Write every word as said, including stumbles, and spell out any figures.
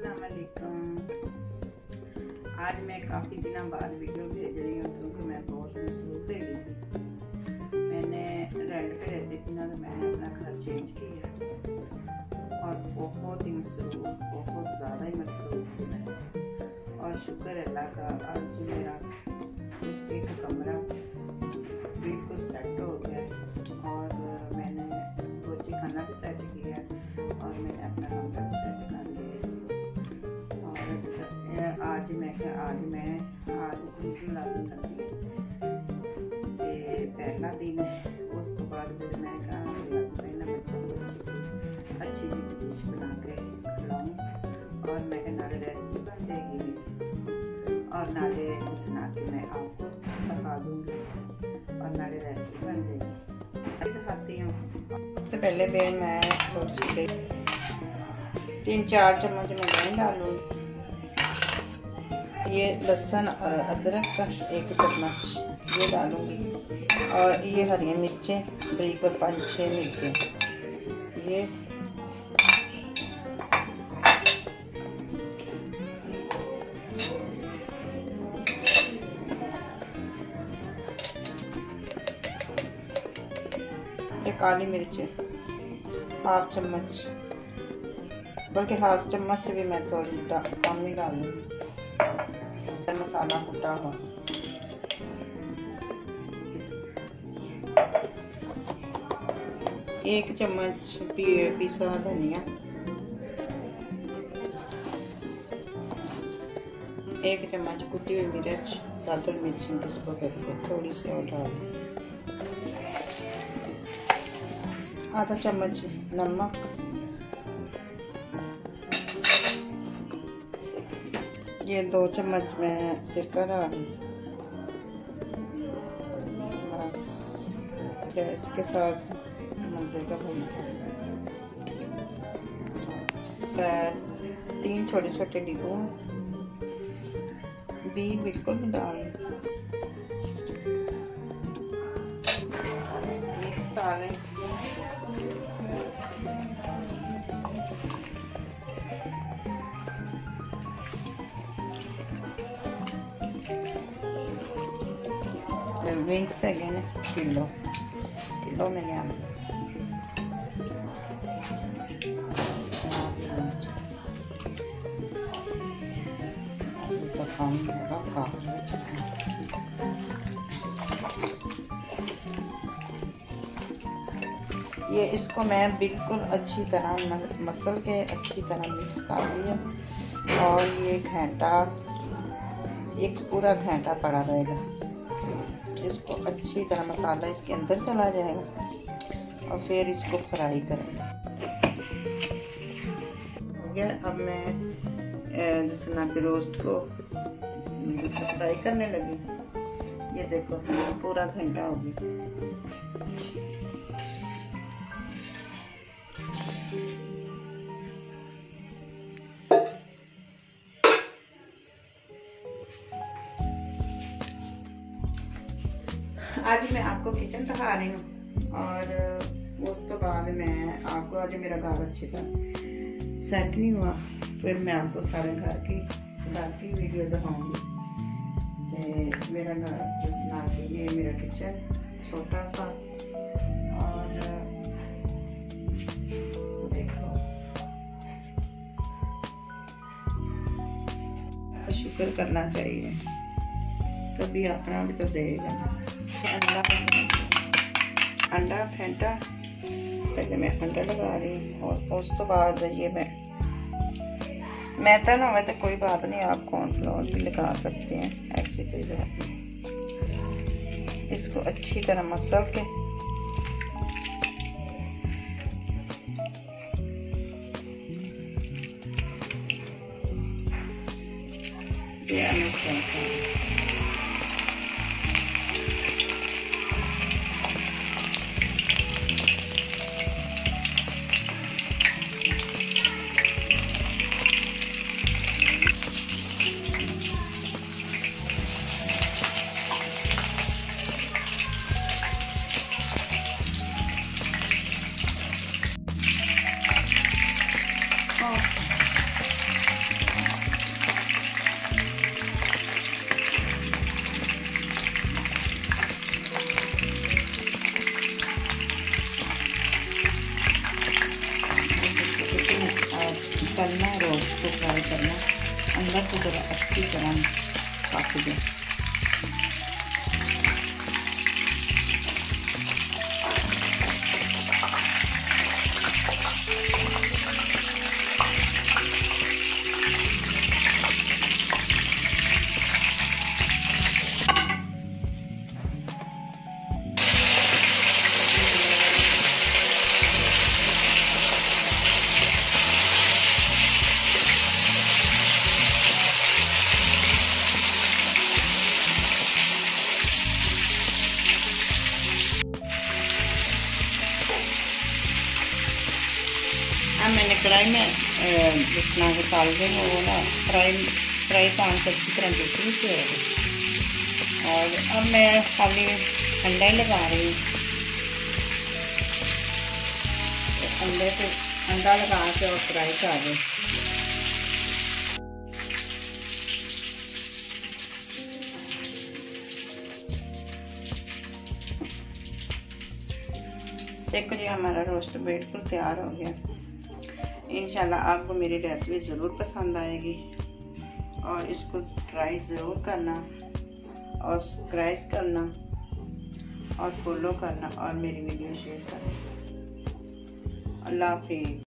अस्सलाम वालेकुम। आज मैं काफ़ी दिनों बाद वीडियो भेज रही हूँ क्योंकि मैं बहुत मसरूफ हो गई थी। मैंने रेंट पे रहती थी ना, तो मैंने अपना घर चेंज किया और बहुत ही मसरूफ, बहुत ज़्यादा ही मसरूफ थी मैं। और शुक्र अल्लाह का, आज मेरा एक कमरा बिल्कुल सेट हो गया है और मैंने रोजी खाना भी सेट किया और मैंने अपना कमरा भी सेट कर लिया। और आज मैं आज मैं आज उनकी लादी लगी ते पहला दिन है। उस तो बाद फिर मैं कहा मैंने बच्चों को अच्छी अच्छी डिश बना के खिलाऊँ और मैं नाले रेसिपी बन जाएगी मेरी और नाले सुना के मैं आपको दिखा दूँगी और नाले रेसिपी बन जाएगी। दिखाती हूँ। सबसे पहले भी मैं थोड़ी सी तीन चार चम्मच में दही डालूँगी। ये लहसुन और अदरक का एक चम्मच ये डालूँगी और ये हरी मिर्चें बारीक और पाँच छः मिर्चें ये ये काली मिर्चें हाफ चम्मच, बल्कि हाफ चम्मच से भी मैं थोड़ी कम ही डालूँगी। मसाला कुटा हुआ एक चम्मच पी, पिसा हुआ धनिया, एक चम्मच कुटी हुई मिर्च, दादर मिर्च जिसको कहते हैं, थोड़ी सी और डाल, आधा चम्मच नमक, ये दो चम्मच में सिरका डाल, बस गैस के साथ मज़े का बनता है। तीन छोटे छोटे नींबू भी बिल्कुल डाल, मिक्स डालें। विंग्स है किलो किलो में लिया तो कम होगा। ये इसको मैं बिल्कुल अच्छी तरह मसल के अच्छी तरह मिक्स कर लिया और ये घंटा एक पूरा घंटा पड़ा रहेगा। इसको अच्छी तरह मसाला इसके अंदर चला जाएगा और फिर इसको फ्राई करेंगे। हो गया। अब मैं जिसना के रोस्ट को फ्राई करने लगी। ये देखो पूरा घंटा हो गया। आज मैं आपको किचन दिखा रही हूँ और उस तो बाद मैं आपको आज मेरा घर अच्छी तरह सेट नहीं हुआ, फिर मैं आपको सारे घर की घर की वीडियो दिखाऊंगी। मेरा घर ये मेरा किचन छोटा सा और देखो शुक्र करना चाहिए, कभी अपना भी तो देगा। अंडा अंडा फेंटा पहले मैं अंडा लगा रही हूँ और उस तो बाद ये मैं मैदा ना हो तो कोई बात नहीं, आप कॉर्नफ्लोर भी लगा सकते हैं, ऐसी कोई बात नहीं। इसको अच्छी तरह मसल के करना है, रोस्ट को फ्राई करना, अंदर से जरा अच्छी तरह पक जाए। अब मैंने कढ़ाई में जिस तरह के ताल देंगे वो ना फ्राई फ्राई पैन को अच्छी तरह दूसरी से और अब मैं खाली अंडा ही लगा रही हूँ। तो अंडे से अंडा लगा के और फ्राई कर दें। देखो जी हमारा रोस्ट बिल्कुल तैयार हो गया। इंशाल्लाह आपको मेरी रेसिपी ज़रूर पसंद आएगी और इसको ट्राई ज़रूर करना और सब्सक्राइब करना और फॉलो करना और मेरी वीडियो शेयर करना। अल्लाह हाफिज़।